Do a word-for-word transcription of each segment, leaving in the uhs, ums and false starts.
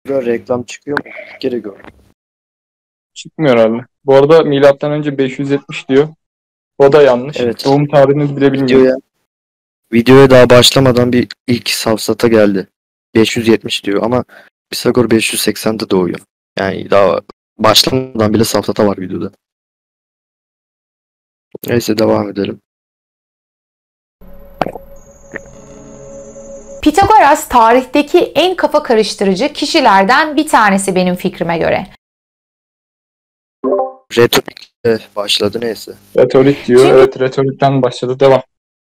Böyle reklam çıkıyor mu? Bir kere gördüm. Çıkmıyor herhalde. Bu arada milattan önce beş yüz yetmiş diyor. O da yanlış. Evet. Doğum tarihini bile bilmiyorum. Videoya, videoya daha başlamadan bir ilk safsata geldi. beş yüz yetmiş diyor ama Pisagor beş yüz seksende doğuyor. Yani daha başlamadan bile safsata var videoda. Neyse devam edelim. Pitagoras tarihteki en kafa karıştırıcı kişilerden bir tanesi benim fikrime göre. Retorikle başladı neyse. Retorik diyor. Çünkü- Evet, retorikten başladı. Devam.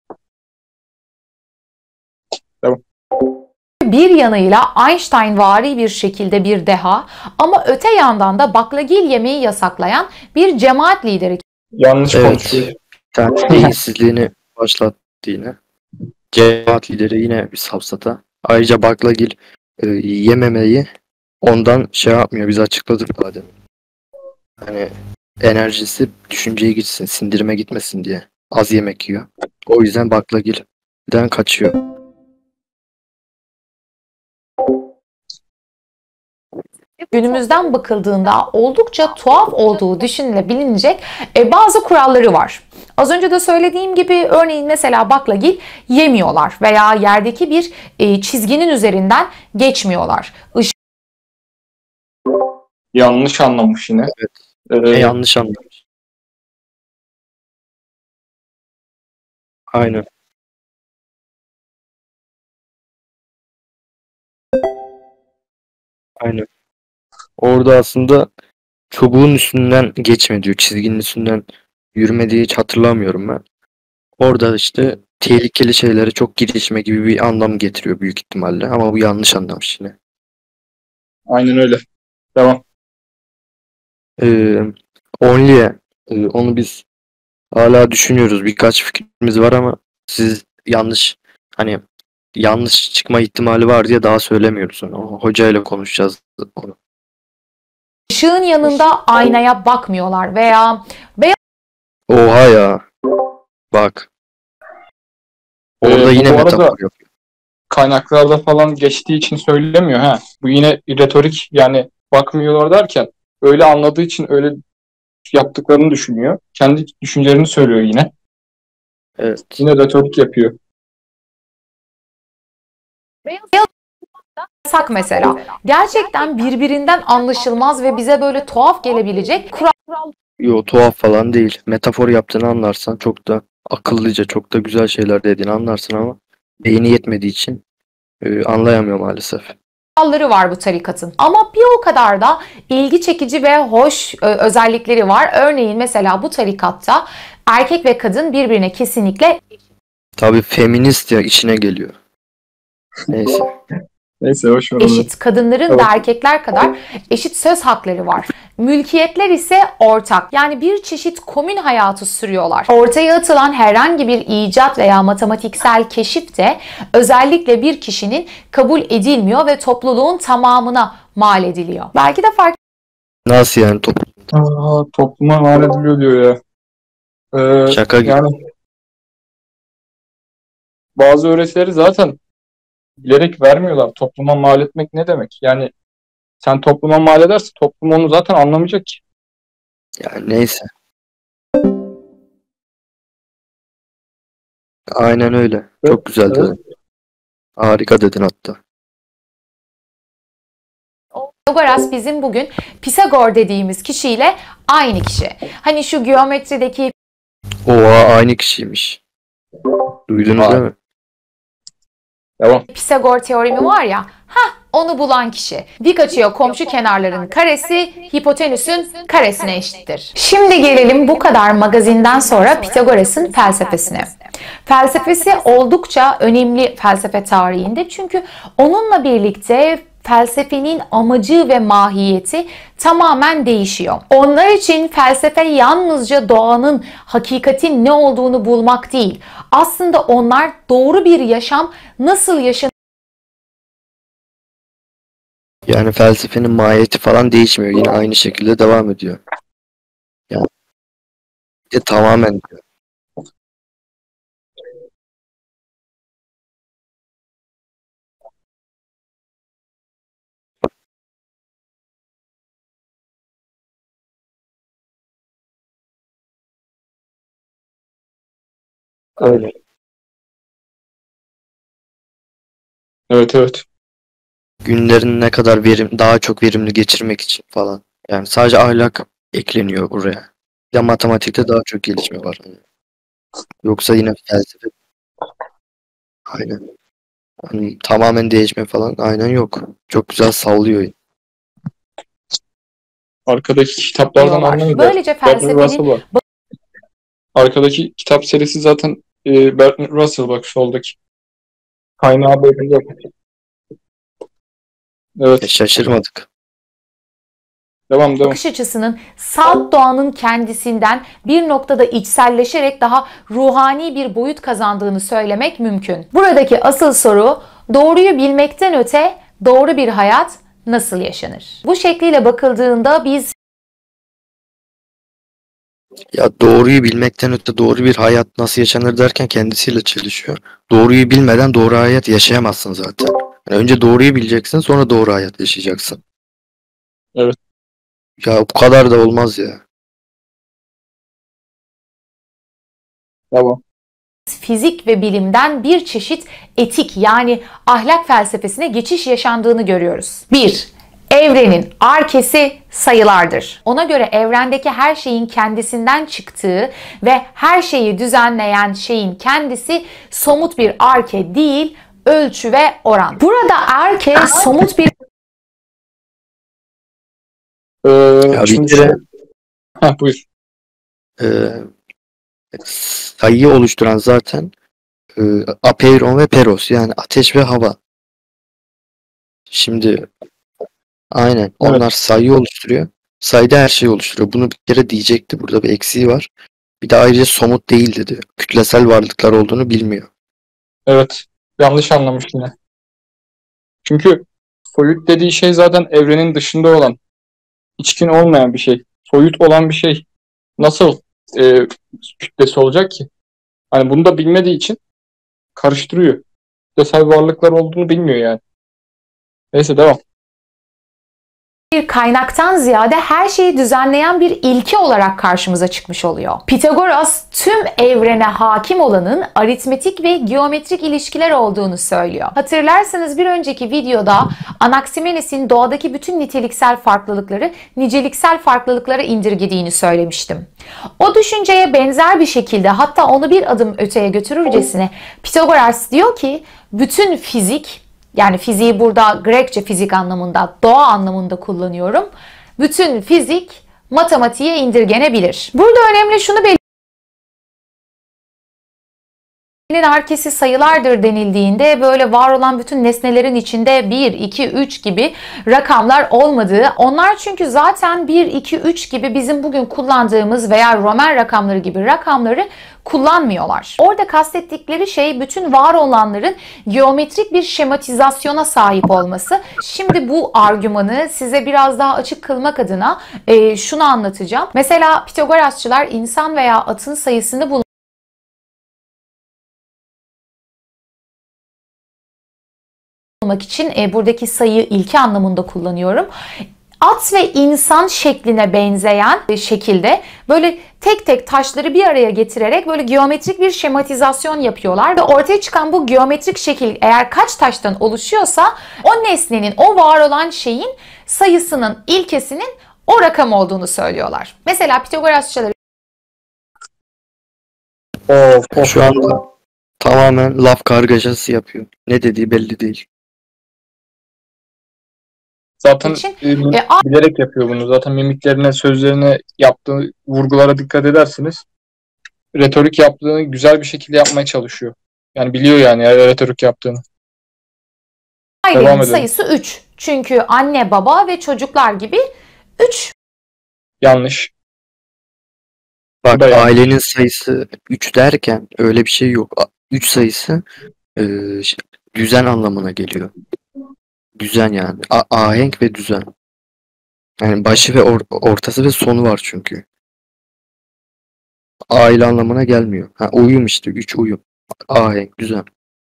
Bir yanıyla Einstein-vari bir şekilde bir deha ama öte yandan da baklagil yemeği yasaklayan bir cemaat lideri. Yanlış Evet. konuşuyor. Bir tane beyinsizliğini başlattı yine. Cemaat lideri yine bir safsata. Ayrıca baklagil e, yememeyi ondan şey yapmıyor. Biz açıkladık zaten. Hani enerjisi düşünceye gitsin, sindirime gitmesin diye. Az yemek yiyor. O yüzden baklagilden kaçıyor. Günümüzden bakıldığında oldukça tuhaf olduğu düşünülebilecek e, bazı kuralları var. Az önce de söylediğim gibi örneğin mesela baklagil yemiyorlar veya yerdeki bir e, çizginin üzerinden geçmiyorlar. Işık Yanlış anlamış yine. Evet. Ee, E, yanlış anlamış. Aynen. Aynen. Orada aslında çubuğun üstünden geçme diyor. Çizginin üstünden yürümediği hiç hatırlamıyorum ben. Orada işte tehlikeli şeylere çok girişme gibi bir anlam getiriyor büyük ihtimalle. Ama bu yanlış anlamış yine. aynen öyle. Devam. Ee, Only'e e, onu biz hala düşünüyoruz. Birkaç fikrimiz var ama siz yanlış hani yanlış çıkma ihtimali var diye daha söylemiyoruz onu. Hocayla konuşacağız onu. ışığın yanında aynaya bakmıyorlar veya Oha ya. Bak. Orada Ee, bu yine bu arada metafor yapıyor. kaynaklarda falan geçtiği için söylemiyor ha. Bu yine retorik, yani bakmıyorlar derken öyle anladığı için öyle yaptıklarını düşünüyor. Kendi düşüncelerini söylüyor yine. Evet. Yine retorik yapıyor. yasak mesela. Gerçekten birbirinden anlaşılmaz ve bize böyle tuhaf gelebilecek kural. Yo tuhaf falan değil. Metafor yaptığını anlarsan çok da akıllıca, çok da güzel şeyler dediğini anlarsın ama beyni yetmediği için e, anlayamıyor maalesef. kuralları var bu tarikatın. Ama bir o kadar da ilgi çekici ve hoş e, özellikleri var. Örneğin mesela bu tarikatta erkek ve kadın birbirine kesinlikle Tabii feminist ya işine geliyor. Neyse. Neyse, hoş ver onu. eşit. Kadınların Evet. da erkekler kadar eşit söz hakları var. Mülkiyetler ise ortak. Yani bir çeşit komün hayatı sürüyorlar. Ortaya atılan herhangi bir icat veya matematiksel keşif de özellikle bir kişinin kabul edilmiyor ve topluluğun tamamına mal ediliyor. Belki de fark Nasıl yani top Aa, topluma mal ediliyor diyor ya. Ee, şaka gibi. yani bazı öğretileri zaten bilerek vermiyorlar. Topluma mal etmek ne demek? Yani sen topluma mal ederse toplum onu zaten anlamayacak ki. Yani neyse. Aynen öyle. Evet, Çok güzel evet. dedin. Harika dedin hatta. Pitagoras bizim bugün Pisagor dediğimiz kişiyle aynı kişi. Hani şu geometrideki Oha aynı kişiymiş. Duydunuz Vay. değil mi? Devam. Pisagor teoremi var ya, hah onu bulan kişi. Dik açıya komşu kenarların karesi hipotenüsün karesine eşittir. Şimdi gelelim bu kadar magazinden sonra Pitagoras'ın felsefesine. Felsefesi oldukça önemli felsefe tarihinde çünkü onunla birlikte felsefenin amacı ve mahiyeti tamamen değişiyor. Onlar için felsefe yalnızca doğanın, hakikatin ne olduğunu bulmak değil. Aslında onlar doğru bir yaşam nasıl yaşanır Yani felsefenin mahiyeti falan değişmiyor. Yine aynı şekilde devam ediyor. Yani bir de tamamen diyor. Öyle. Evet evet. Günlerini ne kadar verim, daha çok verimli geçirmek için falan. Yani sadece ahlak ekleniyor buraya. Ya matematikte daha çok gelişme var. Yoksa yine felsefe aynen. Hani tamamen değişme falan aynen yok. Çok güzel sallıyor. Arkadaki kitaplardan diyorlar. anlayın. Böylece Bertrand Russell felsefenin var. Arkadaki kitap serisi zaten e, Bertrand Russell, bak soldaki. Kaynağı belli. E, Evet. şaşırmadık. Devam devam. bakış açısının salt doğanın kendisinden bir noktada içselleşerek daha ruhani bir boyut kazandığını söylemek mümkün. Buradaki asıl soru, doğruyu bilmekten öte doğru bir hayat nasıl yaşanır? Bu şekliyle bakıldığında biz Ya doğruyu bilmekten öte doğru bir hayat nasıl yaşanır derken kendisiyle çelişiyor. Doğruyu bilmeden doğru hayat yaşayamazsın zaten. Yani önce doğruyu bileceksin, sonra doğru hayat yaşayacaksın. Evet. Ya bu kadar da olmaz ya. Devam. fizik ve bilimden bir çeşit etik yani ahlak felsefesine geçiş yaşandığını görüyoruz. bir. Evrenin arkesi sayılardır. Ona göre evrendeki her şeyin kendisinden çıktığı ve her şeyi düzenleyen şeyin kendisi somut bir arke değil, ölçü ve oran. Burada arke somut bir Ee, Ya bir şimdi kere Heh, buyur. e, sayıyı oluşturan zaten e, apeiron ve peros yani ateş ve hava. Şimdi aynen onlar Evet. sayıyı oluşturuyor. Sayıda her şeyi oluşturuyor. Bunu bir kere diyecekti. Burada bir eksiği var. Bir de ayrıca somut değil dedi. Kütlesel varlıklar olduğunu bilmiyor. Evet. Yanlış anlamış yine. Çünkü soyut dediği şey zaten evrenin dışında olan, içkin olmayan bir şey. Soyut olan bir şey nasıl e, kütlesi olacak ki? Hani bunu da bilmediği için karıştırıyor. Kütlesel varlıklar olduğunu bilmiyor yani. Neyse devam. bir kaynaktan ziyade her şeyi düzenleyen bir ilke olarak karşımıza çıkmış oluyor. Pitagoras tüm evrene hakim olanın aritmetik ve geometrik ilişkiler olduğunu söylüyor. Hatırlarsanız bir önceki videoda Anaximenes'in doğadaki bütün niteliksel farklılıkları niceliksel farklılıklara indirgediğini söylemiştim. O düşünceye benzer bir şekilde, hatta onu bir adım öteye götürürcesine Pitagoras diyor ki bütün fizik, yani fiziği burada Grekçe fizik anlamında, doğa anlamında kullanıyorum, bütün fizik matematiğe indirgenebilir. Burada önemli şunu belirtmek. Arkesi sayılardır denildiğinde böyle var olan bütün nesnelerin içinde bir, iki, üç gibi rakamlar olmadığı, onlar çünkü zaten bir, iki, üç gibi bizim bugün kullandığımız veya Roman rakamları gibi rakamları kullanmıyorlar. Orada kastettikleri şey bütün var olanların geometrik bir şematizasyona sahip olması. Şimdi bu argümanı size biraz daha açık kılmak adına e, şunu anlatacağım. Mesela Pitagorasçılar insan veya atın sayısını bulmak için e, buradaki sayı ilke anlamında kullanıyorum. At ve insan şekline benzeyen şekilde böyle tek tek taşları bir araya getirerek böyle geometrik bir şematizasyon yapıyorlar ve ortaya çıkan bu geometrik şekil eğer kaç taştan oluşuyorsa o nesnenin, o var olan şeyin sayısının, ilkesinin o rakam olduğunu söylüyorlar. Mesela Pitagorasçılar Of, of. Şu anda tamamen laf kargaşası yapıyor. Ne dediği belli değil. Zaten için e, e, bilerek yapıyor bunu. Zaten mimiklerine, sözlerine, yaptığı vurgulara dikkat edersiniz. Retorik yaptığını güzel bir şekilde yapmaya çalışıyor. Yani biliyor yani retorik yaptığını. Devam ailenin edelim. sayısı üç. Çünkü anne, baba ve çocuklar gibi üç. Yanlış. Bak da yanlış. ailenin sayısı üç derken öyle bir şey yok. üç sayısı e, şey, düzen anlamına geliyor. Düzen yani. A- ahenk ve düzen. Yani başı ve or- ortası ve sonu var çünkü. Aile anlamına gelmiyor. Ha, uyum işte. Üç uyum. Ahenk, düzen.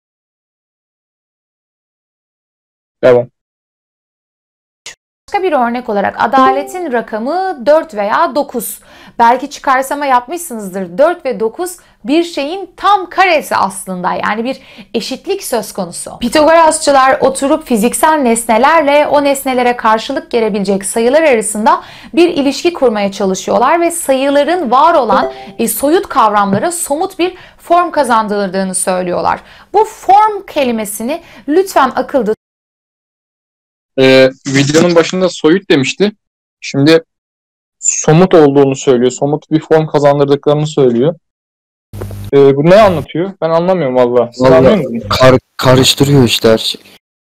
Devam. Başka bir örnek olarak adaletin rakamı dört veya dokuz. Belki çıkarsama yapmışsınızdır. dört ve dokuz bir şeyin tam karesi aslında. Yani bir eşitlik söz konusu. Pitagorasçılar oturup fiziksel nesnelerle o nesnelere karşılık gelebilecek sayılar arasında bir ilişki kurmaya çalışıyorlar ve sayıların var olan e, soyut kavramlara somut bir form kazandırdığını söylüyorlar. Bu form kelimesini lütfen akılda Ee, videonun başında soyut demişti. Şimdi somut olduğunu söylüyor. Somut bir form kazandırdıklarını söylüyor. Ee, bu ne anlatıyor? Ben anlamıyorum valla. Siz Vallahi anlıyor musunuz? kar- karıştırıyor işte her şey.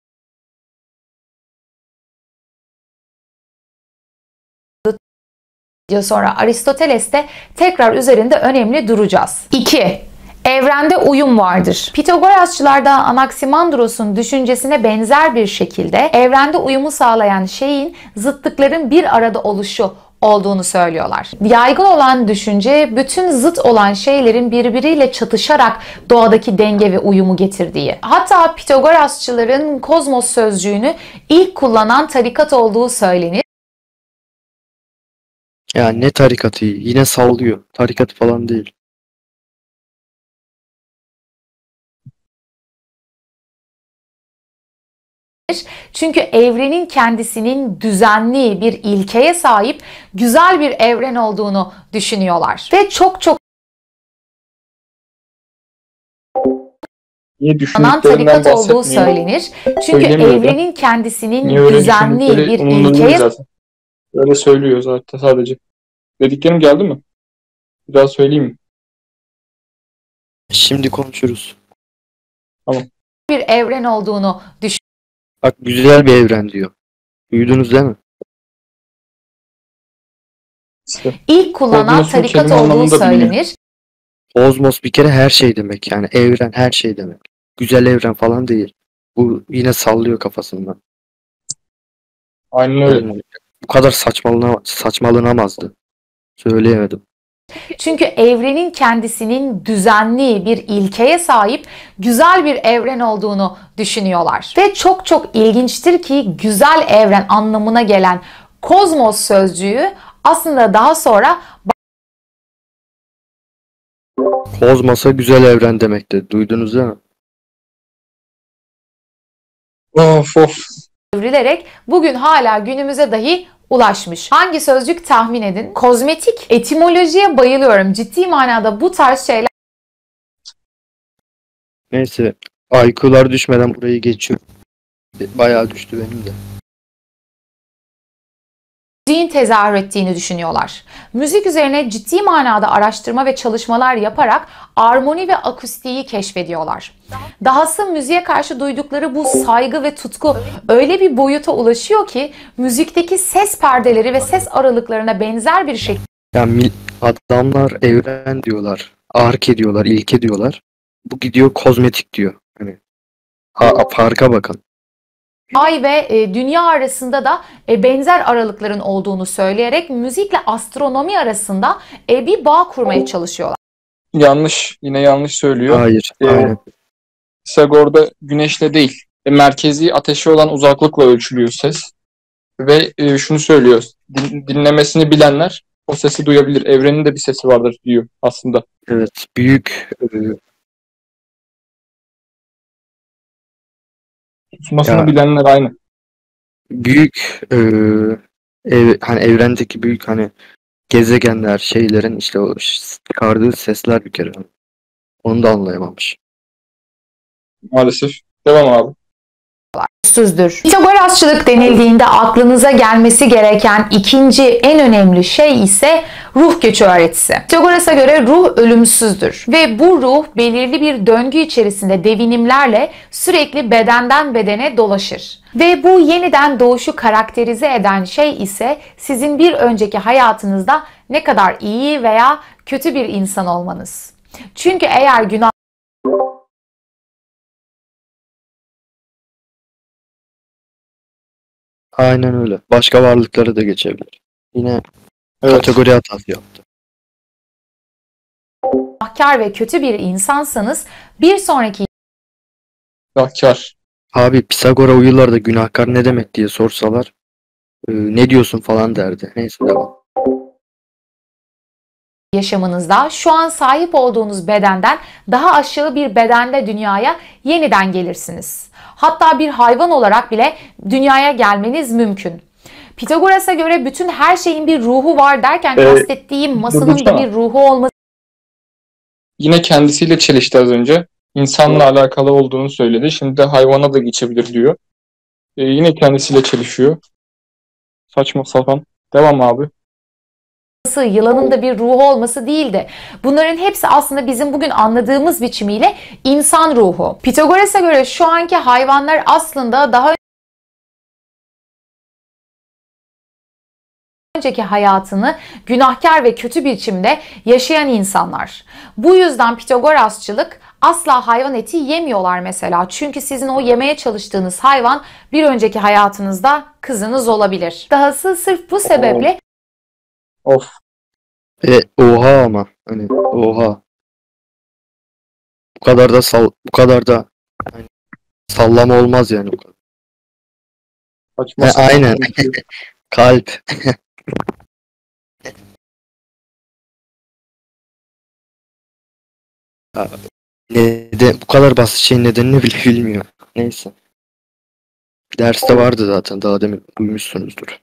sonra Aristoteles'te tekrar üzerinde önemli duracağız. iki. Evrende uyum vardır. Pitagorasçılar da Anaximandros'un düşüncesine benzer bir şekilde evrende uyumu sağlayan şeyin zıtlıkların bir arada oluşu olduğunu söylüyorlar. Yaygın olan düşünce bütün zıt olan şeylerin birbiriyle çatışarak doğadaki denge ve uyumu getirdiği. Hatta Pitagorasçıların kozmos sözcüğünü ilk kullanan tarikat olduğu söylenir. Ya ne tarikatı, yine sallıyor. Tarikat falan değil. Çünkü evrenin kendisinin düzenli bir ilkeye sahip güzel bir evren olduğunu düşünüyorlar. Ve çok çok Niye anan düşündüklerinden tarikat olduğu bahsetmiyor? söylenir. Çünkü Söylemiyor da. evrenin kendisinin Niye öyle düzenli düşündükleri bir umurunda değil ilkeye zaten. Öyle söylüyor zaten sadece. Dediklerim geldi mi? Bir daha söyleyeyim mi? Şimdi konuşuruz. bir evren olduğunu Bak güzel bir evren diyor. Duydunuz değil mi? İşte. ilk kullanan Kozmosun tarikat kelime olduğu anlamında biliniyor. söylenir. Kozmos bir kere her şey demek. Yani evren her şey demek. Güzel evren falan değil. Bu yine sallıyor kafasından. Aynen öyle. Yani bu kadar saçmalına, saçmalanamazdı. Söyleyemedim. Çünkü evrenin kendisinin düzenli bir ilkeye sahip güzel bir evren olduğunu düşünüyorlar. Ve çok çok ilginçtir ki güzel evren anlamına gelen kozmos sözcüğü aslında daha sonra Kozmos'a güzel evren demekti. Duydunuz değil mi? Of of. evrilerek bugün hala günümüze dahi ulaşmış. Hangi sözcük tahmin edin? Kozmetik. Etimolojiye bayılıyorum. Ciddi manada bu tarz şeyler Neyse. I Q'lar düşmeden burayı geçiyor. Bayağı düştü benim de. müziğin tezahür ettiğini düşünüyorlar. Müzik üzerine ciddi manada araştırma ve çalışmalar yaparak armoni ve akustiği keşfediyorlar. Dahası müziğe karşı duydukları bu saygı ve tutku öyle bir boyuta ulaşıyor ki müzikteki ses perdeleri ve ses aralıklarına benzer bir şekilde Yani mil- adamlar evren diyorlar. Ark ediyorlar, ilke diyorlar. Bu gidiyor kozmetik diyor. Hani ha, farka bakın. ay ve e, dünya arasında da e, benzer aralıkların olduğunu söyleyerek müzikle astronomi arasında e, bir bağ kurmaya çalışıyorlar. Yanlış. Yine yanlış söylüyor. Hayır. Ee, Aynen. Pisagor'da güneşle değil. E, merkezi ateşe olan uzaklıkla ölçülüyor ses. Ve e, şunu söylüyor. Din- dinlemesini bilenler o sesi duyabilir. Evrenin de bir sesi vardır diyor aslında. Evet. Büyük e, Susmasını Ya- bilenler aynı. büyük e, ev, hani evrendeki büyük hani gezegenler, şeylerin işte o ş- çıkardığı sesler bir kere. Onu da anlayamamış. Maalesef. Devam abi. Ruhsüzdür. Pitagorasçılık denildiğinde aklınıza gelmesi gereken ikinci en önemli şey ise ruh göçü öğretisi. Pitagoras'a göre ruh ölümsüzdür ve bu ruh belirli bir döngü içerisinde devinimlerle sürekli bedenden bedene dolaşır. Ve bu yeniden doğuşu karakterize eden şey ise sizin bir önceki hayatınızda ne kadar iyi veya kötü bir insan olmanız. Çünkü eğer günah Aynen öyle. Başka varlıkları da geçebilir. Yine Evet. kategori hatası yaptı. günahkar ve kötü bir insansanız bir sonraki Günahkar. Abi Pisagor'a o yıllarda günahkar ne demek diye sorsalar e, ne diyorsun falan derdi. Neyse devam. yaşamınızda şu an sahip olduğunuz bedenden daha aşağı bir bedende dünyaya yeniden gelirsiniz. Hatta bir hayvan olarak bile dünyaya gelmeniz mümkün. Pitagoras'a göre bütün her şeyin bir ruhu var derken Ee, kastettiğim masanın da durdursana. bir ruhu olması Yine kendisiyle çelişti az önce. İnsanla alakalı olduğunu söyledi. Şimdi de hayvana da geçebilir diyor. Ee, yine kendisiyle çelişiyor. Saçma sapan. Devam abi. yılanın da bir ruhu olması değildi. Bunların hepsi aslında bizim bugün anladığımız biçimiyle insan ruhu. Pitagoras'a göre şu anki hayvanlar aslında daha önceki hayatını günahkar ve kötü bir biçimde yaşayan insanlar. Bu yüzden Pitagorasçılık asla hayvan eti yemiyorlar mesela. Çünkü sizin o yemeye çalıştığınız hayvan bir önceki hayatınızda kızınız olabilir. Dahası sırf bu sebeple Of. E, oha ama hani oha. Bu kadar da sal bu kadar da hani sallama olmaz yani bu kadar. Saçma He, sapan aynen. konuşuyor. Kalp. Ya, neden bu kadar basit şeyin nedenini bile bilmiyor. Neyse. Derste vardı zaten, daha demin duymuşsunuzdur.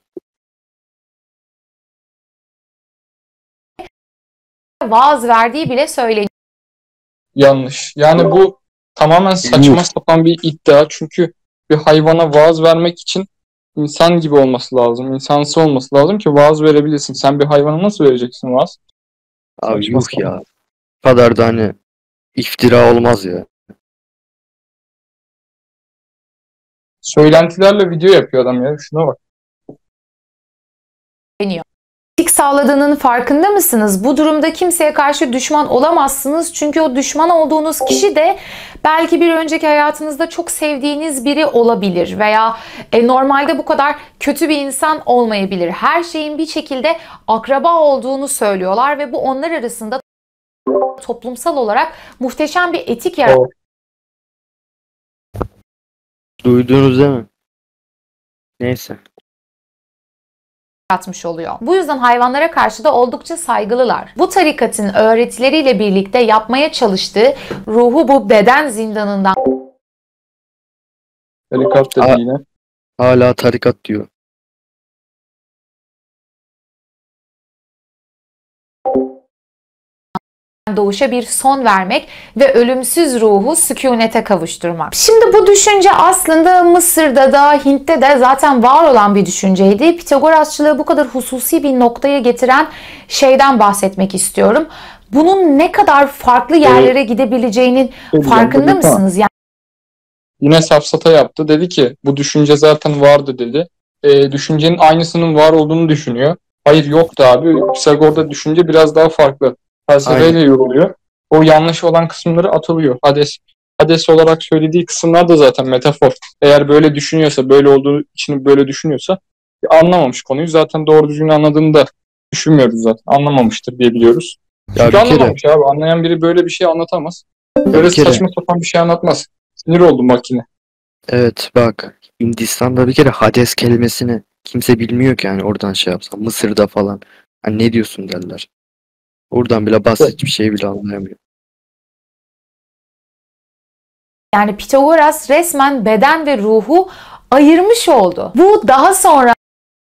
vaaz verdiği bile söyleniyor. Yanlış. Yani bu tamamen saçma sapan bir iddia. Çünkü bir hayvana vaaz vermek için insan gibi olması lazım. İnsansı olması lazım ki vaaz verebilirsin. Sen bir hayvana nasıl vereceksin vaaz? Abi Saçma yuh sapan. ya. Bu kadar da hani iftira olmaz ya. Söylentilerle video yapıyor adam ya. Şuna bak. İyilik sağladığının farkında mısınız? Bu durumda kimseye karşı düşman olamazsınız. Çünkü o düşman olduğunuz kişi de belki bir önceki hayatınızda çok sevdiğiniz biri olabilir veya e, normalde bu kadar kötü bir insan olmayabilir. Her şeyin bir şekilde akraba olduğunu söylüyorlar ve bu onlar arasında toplumsal olarak muhteşem bir etik Evet. Duydunuz değil mi? Neyse. yaratmış oluyor. Bu yüzden hayvanlara karşı da oldukça saygılılar. Bu tarikatın öğretileriyle birlikte yapmaya çalıştığı ruhu bu beden zindanından Tarikat dedi Aa. yine. Hala tarikat diyor. doğuşa bir son vermek ve ölümsüz ruhu sükunete kavuşturmak. Şimdi bu düşünce aslında Mısır'da da Hint'te de zaten var olan bir düşünceydi. Pitagorasçılığı bu kadar hususi bir noktaya getiren şeyden bahsetmek istiyorum. Bunun ne kadar farklı yerlere gidebileceğinin Söyleyeceğim, farkında dur, lütfen. mısınız? Yani Yine safsata yaptı. Dedi ki bu düşünce zaten vardı dedi. E, düşüncenin aynısının var olduğunu düşünüyor. Hayır yoktu abi. Pisagor'da düşünce biraz daha farklı. Felsefeyle Aynen. yoruluyor. O yanlış olan kısımları atılıyor. Hades, Hades olarak söylediği kısımlar da zaten metafor. Eğer böyle düşünüyorsa, böyle olduğu için böyle düşünüyorsa anlamamış konuyu. Zaten doğru düzgün anladığını da düşünmüyoruz zaten. Anlamamıştır diye biliyoruz. Ya Çünkü bir kere, anlamamış abi. Anlayan biri böyle bir şey anlatamaz. Böyle bir kere saçma sapan bir şey anlatmaz. Sinir oldum bak yine. evet bak, Hindistan'da bir kere Hades kelimesini kimse bilmiyor ki, yani oradan şey yapsam Mısır'da falan hani ne diyorsun derler. Oradan bile basit bir şey bile anlayamıyor. Yani Pitagoras resmen beden ve ruhu ayırmış oldu. Bu daha sonra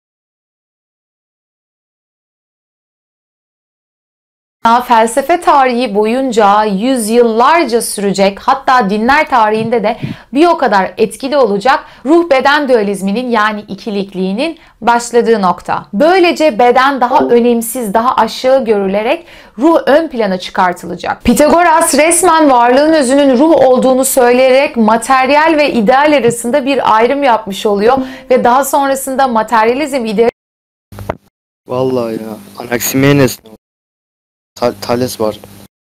felsefe tarihi boyunca yüzyıllarca sürecek, hatta dinler tarihinde de bir o kadar etkili olacak ruh beden dualizminin, yani ikilikliğinin başladığı nokta. Böylece beden daha önemsiz, daha aşağı görülerek ruh ön plana çıkartılacak. Pitagoras resmen varlığın özünün ruh olduğunu söyleyerek materyal ve ideal arasında bir ayrım yapmış oluyor ve daha sonrasında materyalizm ideal Vallahi ya, Anaximenes, Thal- Thales var.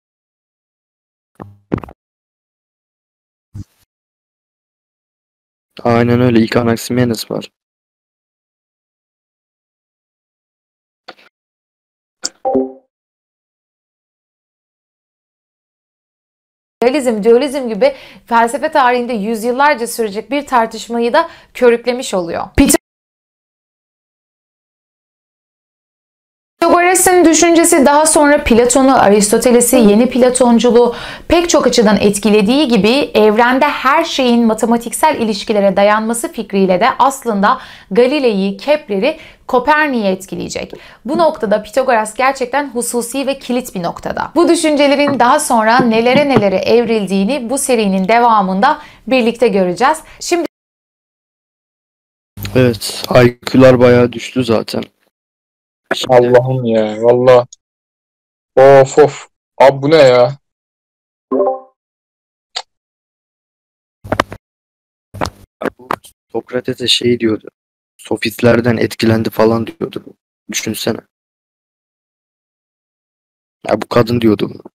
Aynen öyle, ilk Anaximenes var. Dualizm, dualizm gibi felsefe tarihinde yüzyıllarca sürecek bir tartışmayı da körüklemiş oluyor. Pitagoras'ın Pitagoras'ın düşüncesi daha sonra Platon'u, Aristoteles'i, yeni Platonculuğu pek çok açıdan etkilediği gibi evrende her şeyin matematiksel ilişkilere dayanması fikriyle de aslında Galilei'yi, Kepler'i, Kopernik'i etkileyecek. Bu noktada Pitagoras gerçekten hususi ve kilit bir noktada. Bu düşüncelerin daha sonra nelere nelere evrildiğini bu serinin devamında birlikte göreceğiz. Şimdi Evet, I Q'lar bayağı düştü zaten. Şimdi Allah'ım ya valla. Of of. Abi bu ne ya? bu Sokrates'e şey diyordu. Sofistlerden etkilendi falan diyordu. Düşünsene. Ya bu kadın diyordu bunu.